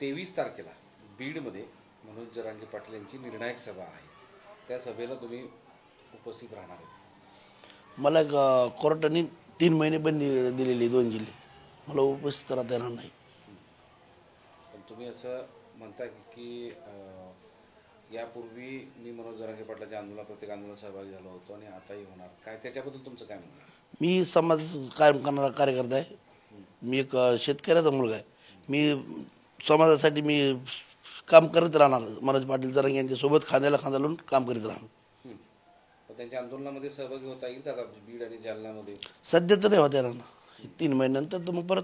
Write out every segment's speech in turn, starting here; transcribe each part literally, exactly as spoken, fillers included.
तेवीस तारखेला बीडमध्ये मनोज जरांगे पाटील यांची निर्णायक सभा आहे, त्या सभेला तुम्ही उपस्थित राहणार आहे। मला कोर्टाने तीन महिने बंदी दिलेली दोन जिल्हे, मला उपस्थित राहता येणार नाही। पण तुम्ही असं म्हणता की यापूर्वी मी मनोज जरांगे पाटलाच्या आंदोलनात प्रत्येक आंदोलनात सहभागी झालो होतो आणि आताही होणार, काय त्याच्याबद्दल तुमचं काय म्हणणं आहे? मी समाज कार्य करणारा कार्यकर्ता आहे, मी एक शेतकऱ्याचा मुलगा आहे, मी समाजासाठी मी काम करत राहणार। मनोज पाटील जरांगे यांच्यासोबत खांद्याला खांदा लावून काम करीत राहणार। त्यांच्या आंदोलनामध्ये सहभागी होता येईल का बीड आणि जालन्यामध्ये? सध्या तर नाही होता येणार ना, तीन महिन्यानंतर तर मग परत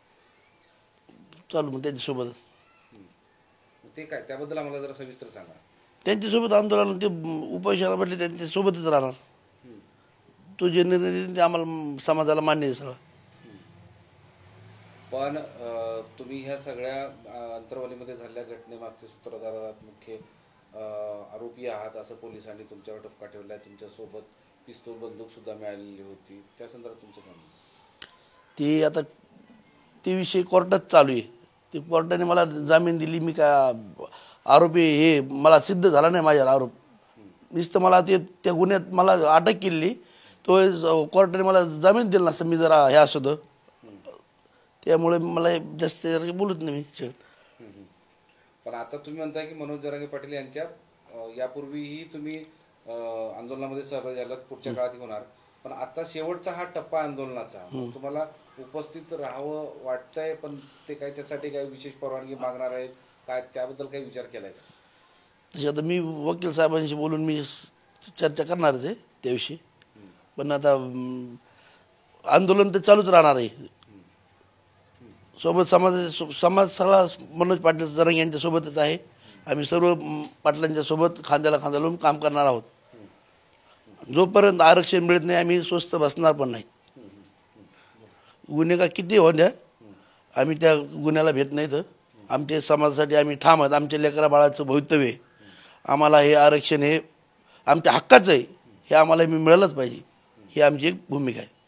चालू मग त्यांच्यासोबत। ते काय त्याबद्दल आम्हाला जरा सविस्तर सांगा। त्यांच्यासोबत आंदोलन ते उपोषणा म्हटले त्यांच्यासोबतच राहणार, तो जे निर्णय देतील ते आम्हाला समाजाला मान्य आहे सगळं। पण तुम्ही ह्या सगळ्या अंतरवालीमध्ये झालेल्या घटनेमागचे सूत्रधार आहात, मुख्य आरोपी आहात असं पोलिसांनी तुमच्यावर ठपका ठेवला आहे, तुमच्यासोबत पिस्तूल बंदूक सुद्धा मिळालेली होती, त्या संदर्भात तुमचं काय म्हणणं? ते आता ते विषय कोर्टात चालू आहे, ते कोर्टाने मला जामीन दिली, मी का आरोपी हे मला सिद्ध झाला नाही माझ्यावर आरोप, नुसतं मला ते त्या गुन्ह्यात मला अटक केली, तो कोर्टाने मला जामीन दिला नसतं मी जरा हे असतं, त्यामुळे मला जास्त बोलत नाही मी। पण आता तुम्ही म्हणताय की मनोज जरांगे पाटील यांच्या यापूर्वीही तुम्ही आंदोलनामध्ये सहभागी झालात, पुढच्या काळात होणार, पण आता शेवटचा हा टप्पा आंदोलनाचा, तुम्हाला उपस्थित राहावं वाटतंय, पण ते काय त्यासाठी काही विशेष परवानगी मागणार आहेत काय, त्याबद्दल काही विचार केलाय का? तसे आता मी वकील साहेबांशी बोलून मी चर्चा करणारच आहे त्याविषयी, पण आता आंदोलन तर चालूच राहणार आहे। सोबत समाज समाज सगळा मनोज पाटील जरांगे यांच्या सोबतच आहे, आम्ही सर्व पाटलांच्या सोबत खांद्याला खांदा लावून काम करणार आहोत। जोपर्यंत आरक्षण मिळत नाही आम्ही स्वस्थ बसणार पण नाही। गुन्हेगार किती होऊ द्या, आम्ही त्या गुन्ह्याला भेट नाही तर आमच्या समाजासाठी आम्ही ठाम आहोत। आमच्या लेकरा बाळाचं भवितव्य, आम्हाला हे आरक्षण हे आमच्या हक्काचं आहे, हे आम्हाला मी मिळालंच पाहिजे, ही आमची एक भूमिका आहे।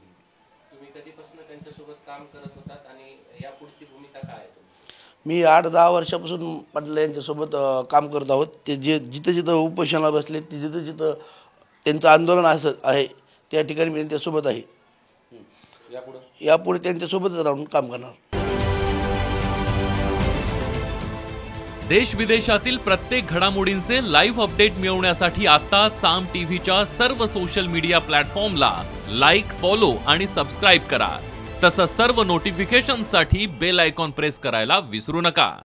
मी आठ दहा वर्षापासून पाटील यांच्यासोबत काम करत आहोत। ते जे जिथं जिथं उपोषणाला बसले, ते जिथं जिथं त्यांचं आंदोलन असं आहे त्या ठिकाणी मी त्यांच्यासोबत आहे, यापुढे त्यांच्यासोबतच राहून काम करणार। देश विदेशातील प्रत्येक घडामोडींचे लाईव्ह अपडेट मिळवण्यासाठी आता साम टीव्हीच्या सर्व सोशल मीडिया प्लॅटफॉर्मला लाईक, फॉलो आणि सबस्क्राईब करा। तसंच सर्व नोटिफिकेशनसाठी बेल आयकॉन प्रेस करायला विसरू नका।